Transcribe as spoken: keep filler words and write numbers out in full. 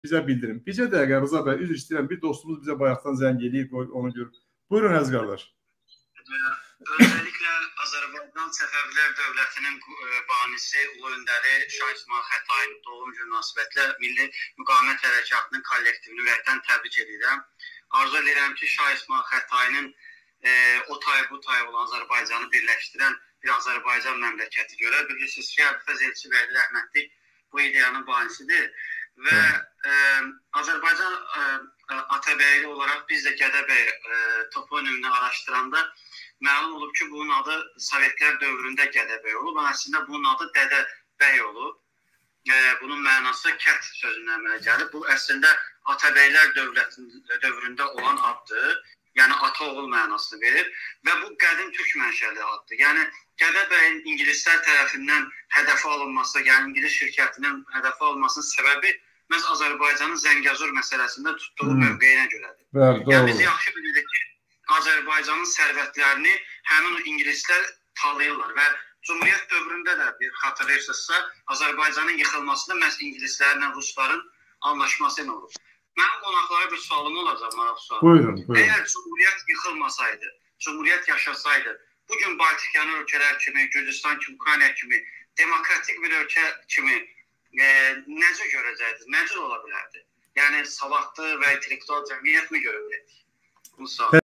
bizə bildirin. Bizə dəqiqə Rıza bəy, üzr istəyirəm, bir dostumuz bizə bayaqdan zəng eləyir, onu görüb. Buyurun Əziz qardaş. Özellikle Azərbaycan Səfəvilər Dövlətinin banisi Ulu Öndəri Şah İsmayıl Xətainin doğum günü münasibətilə Milli Müqavimət Hərəkatının kollektivini ürəkdən təbrik edirəm. Arzu edirəm ki, Şah İsmayıl Xətainin e, o tay bu tay olan Azərbaycanı birləşdirən bir Azərbaycan məmləkəti görə. Bilirsiniz ki, Əbülfəz Elçi bəyli rəhmətli bu ideyanın banisidir. Və e, Azərbaycan e, Atabəyli olaraq biz də Gədəbəy e, toponimini araşdıranda məlum olub ki, bunun adı Sovetlər dövründə Gədəbəy olub. Əslində bunun adı Dədəbəy olub. E, bunun mənası kət sözündən əmələ gəlib. Bu əslində Atabəylər dövründə olan addır. Yəni ata-oğul mənasını verir və bu qədim türk mənşəli addır. Yəni Gədəbəyin İngilislər tərəfindən hədəfə alınması, yəni İngilis şirkətinin hədəfə alınmasının səbəbi məhz Azərbaycanın Zəngəzur məsələsində tutduğu hmm. mövqeyinə görədir. Bəli, yəni biz yaxşı bilirik ki, Azərbaycanın sərvətlərini həmin o İngilislər talayırlar və Cumhuriyyət dövründə də bir xatırlayırsınızsa, Azərbaycanın yıxılmasında məhz İngilislərlə Rusların anlaşması ilə olur. Mənim qonaqlara bir sualım olacaq, maraq sualım. Buyurun, buyurun. Əgər Cumhuriyyət yıxılmasaydı, Cumhuriyyət yaşasaydı, bugün Baltikyanı ölkələr kimi, Gürcistan kimi, Ukrayna kimi, demokratik bir ölkə kimi e, necə görəcəkdir, necə ola bilərdi? Yəni savadlı və intellektual cəmiyyət mi görə bilərdik? Bu sual.